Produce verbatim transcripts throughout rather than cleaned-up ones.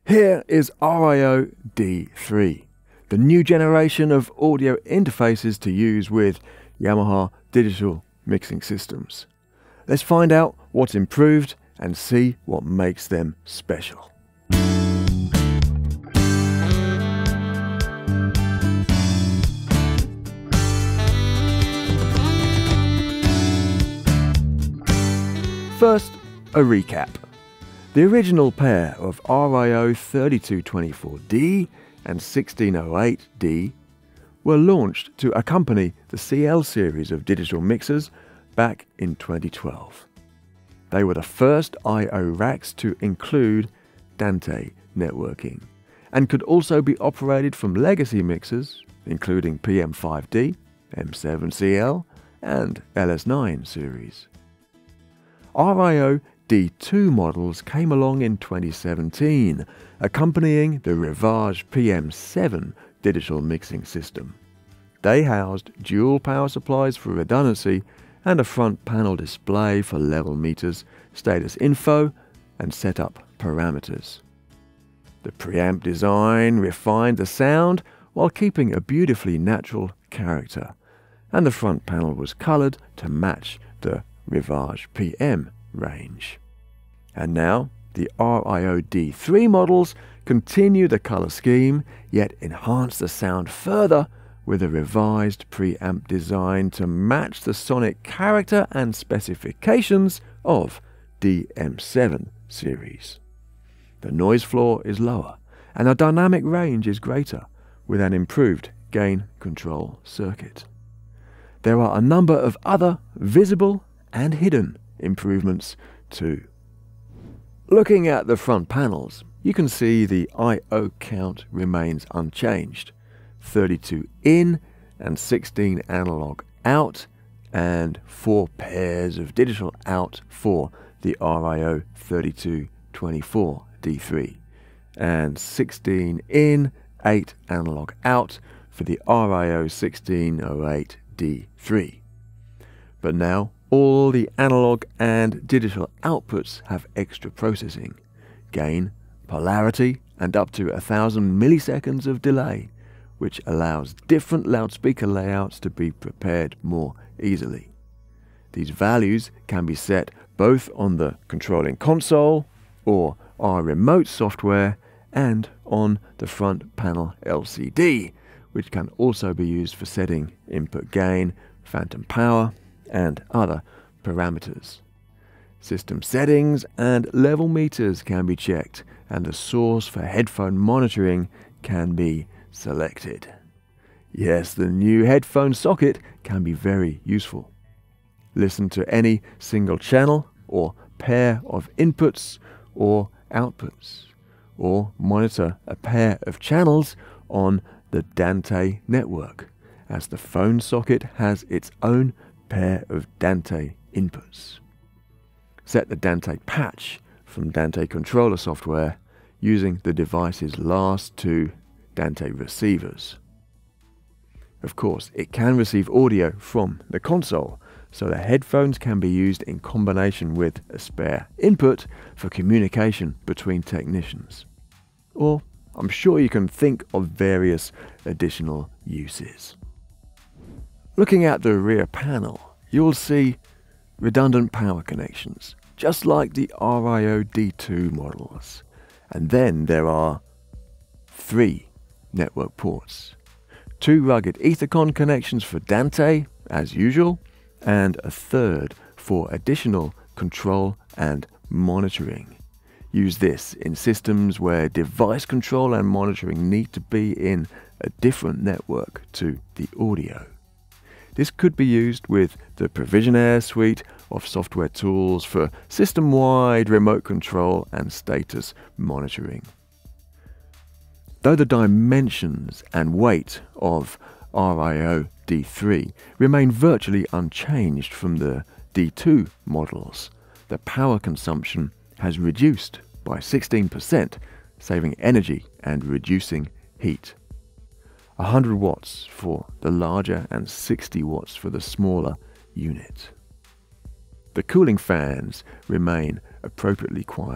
Here is Rio D three, the new generation of audio interfaces to use with Yamaha digital mixing systems. Let's find out what's improved and see what makes them special. First, a recap. The original pair of Rio thirty-two twenty-four D and sixteen oh eight D were launched to accompany the C L series of digital mixers back in twenty twelve. They were the first I O racks to include Dante networking and could also be operated from legacy mixers including P M five D, M seven C L and L S nine series. Rio D two models came along in twenty seventeen, accompanying the Rivage P M seven digital mixing system. They housed dual power supplies for redundancy and a front panel display for level meters, status info, and setup parameters. The preamp design refined the sound while keeping a beautifully natural character, and the front panel was coloured to match the Rivage P M range. And now the Rio D three models continue the colour scheme, yet enhance the sound further with a revised preamp design to match the sonic character and specifications of the M seven series. The noise floor is lower and the dynamic range is greater with an improved gain control circuit. There are a number of other visible and hidden improvements too. Looking at the front panels, you can see the I O count remains unchanged. thirty-two in and sixteen analog out, and four pairs of digital out for the Rio thirty-two twenty-four D three, and sixteen in, eight analog out for the Rio sixteen oh eight D three. But now all the analog and digital outputs have extra processing, gain, polarity, and up to a thousand milliseconds of delay, which allows different loudspeaker layouts to be prepared more easily. These values can be set both on the controlling console or our remote software and on the front panel L C D, which can also be used for setting input gain, phantom power, and other parameters. System settings and level meters can be checked, and the source for headphone monitoring can be selected. Yes, the new headphone socket can be very useful. Listen to any single channel or pair of inputs or outputs, or monitor a pair of channels on the Dante network, as the phone socket has its own pair of Dante inputs. Set the Dante patch from Dante controller software using the device's last two Dante receivers. Of course, it can receive audio from the console, so the headphones can be used in combination with a spare input for communication between technicians. Or I'm sure you can think of various additional uses. Looking at the rear panel, you'll see redundant power connections, just like the Rio D two models. And then there are three network ports, two rugged Ethercon connections for Dante, as usual, and a third for additional control and monitoring. Use this in systems where device control and monitoring need to be in a different network to the audio. This could be used with the Provisionaire suite of software tools for system-wide remote control and status monitoring. Though the dimensions and weight of Rio D three remain virtually unchanged from the D two models, the power consumption has reduced by sixteen percent, saving energy and reducing heat. one hundred watts for the larger and sixty watts for the smaller unit. The cooling fans remain appropriately quiet,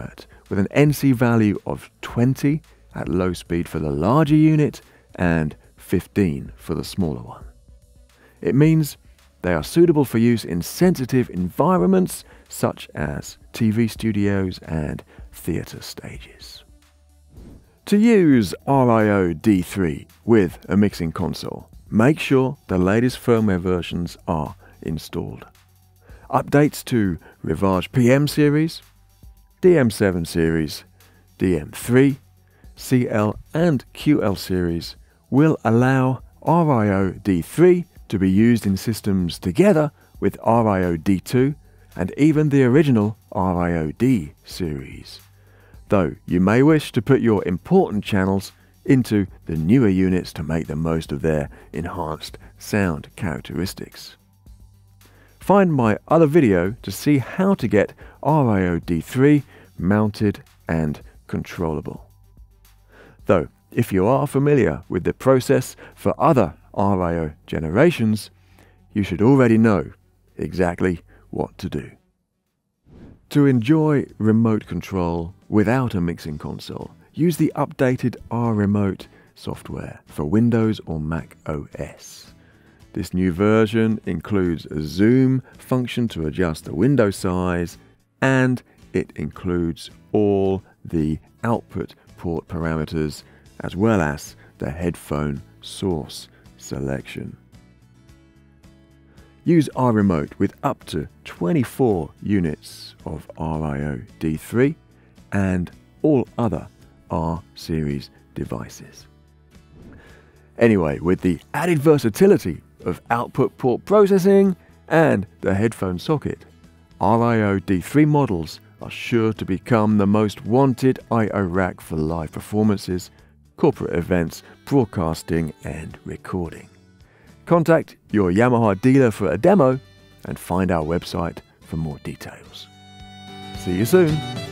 with an N C value of twenty at low speed for the larger unit and fifteen for the smaller one. It means they are suitable for use in sensitive environments such as T V studios and theatre stages. To use Rio D three with a mixing console, make sure the latest firmware versions are installed. Updates to Rivage P M series, D M seven series, D M three, C L and Q L series will allow Rio D three to be used in systems together with Rio D two and even the original Rio D series, though you may wish to put your important channels into the newer units to make the most of their enhanced sound characteristics. Find my other video to see how to get Rio D three mounted and controllable. Though, if you are familiar with the process for other Rio generations, you should already know exactly what to do. To enjoy remote control without a mixing console, use the updated R Remote software for Windows or Mac O S. This new version includes a zoom function to adjust the window size, and it includes all the output port parameters as well as the headphone source selection. Use R Remote with up to twenty-four units of Rio D three and all other R series devices. Anyway, with the added versatility of output port processing and the headphone socket, Rio D three models are sure to become the most wanted I O rack for live performances, corporate events, broadcasting and recording. Contact your Yamaha dealer for a demo and find our website for more details. See you soon.